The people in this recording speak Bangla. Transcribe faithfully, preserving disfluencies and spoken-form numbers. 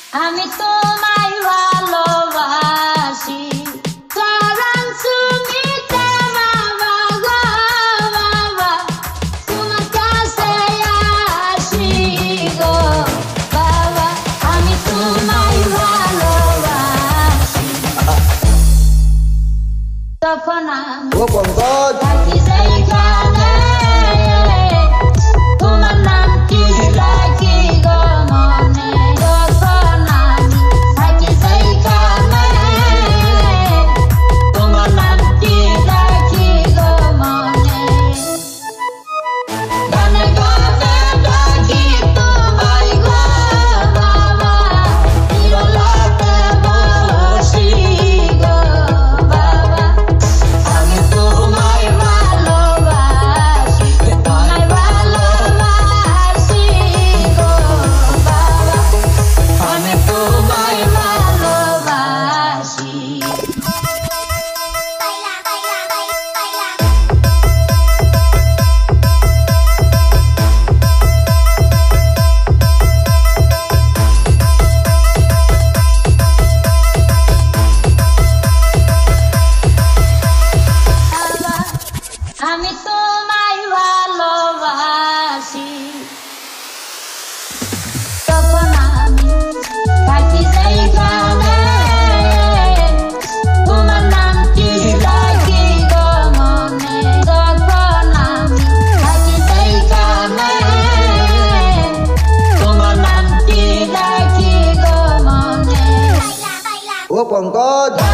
আমি তোমায় ভালোবাসি চরণ সুমিতে বাবা গো বাবা তোমার কাছে আসি গো বাবা আমি তোমায় ভালোবাসি তখন আমি ও পঙ্কজ থাকি সেইখানে তোমার নাম কি রাখি গো মনে তখন আমি থাকি সেইখানে তোমার নাম কি রাখি গো মনে গানে গানে ডাকি তোমায় গো বাবা নিরলাতে বসি গো বাবা আমি তোমায় ভালোবাসি তোমায় ভালোবাসি গো বাবা আমি তোমায় ভালোবাসি বাবা আমি তোমায় ভালোবাসি তখন আমি থাকি সেইখানে তোমার নাম কি রাখি গো মনে তখন আমি থাকি সেইখানে তোমার নাম কি রাখি গো মনে ও পঙ্কজ